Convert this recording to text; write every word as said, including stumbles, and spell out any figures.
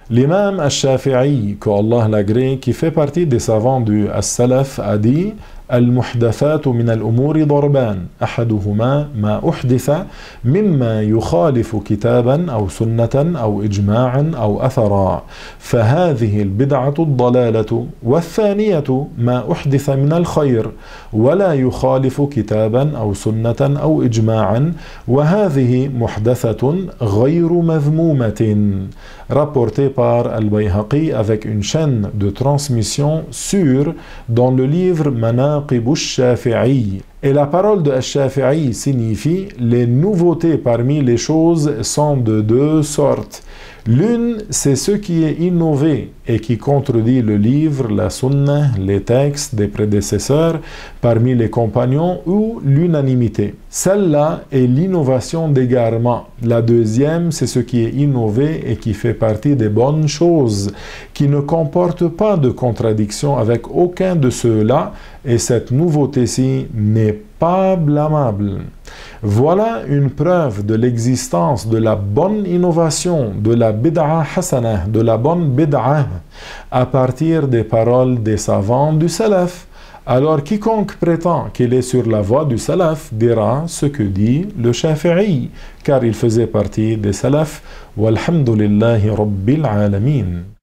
L'imam al-Shafi'i, que Allah l'agrée, qui fait partie des savants du As-Salaf, a dit المحدثات من الأمور ضربان أحدهما ما أحدث مما يخالف كتابا أو سنة أو إجماعا أو أثرا فهذه البدعة الضلالة والثانية ما أحدث من الخير ولا يخالف كتابا أو سنة أو إجماعا وهذه محدثة غير مذمومة rapporté par Al-Bayhaqi avec une chaîne de transmission sûre dans le livre Manaqib al-Shafi'i. Et la parole de Al-Shafi'i signifie les nouveautés parmi les choses sont de deux sortes. L'une, c'est ce qui est innové et qui contredit le livre, la sunna, les textes des prédécesseurs parmi les compagnons ou l'unanimité. Celle-là est l'innovation d'égarement. La deuxième, c'est ce qui est innové et qui fait partie des bonnes choses, qui ne comporte pas de contradiction avec aucun de ceux-là, et cette nouveauté-ci n'est pas blâmable. Voilà une preuve de l'existence de la bonne innovation, de la bid'a hasana, de la bonne bid'a, à partir des paroles des savants du salaf. Alors quiconque prétend qu'il est sur la voie du salaf dira ce que dit le Shafi'i, car il faisait partie des salaf. Walhamdulillahi rabbil alamin.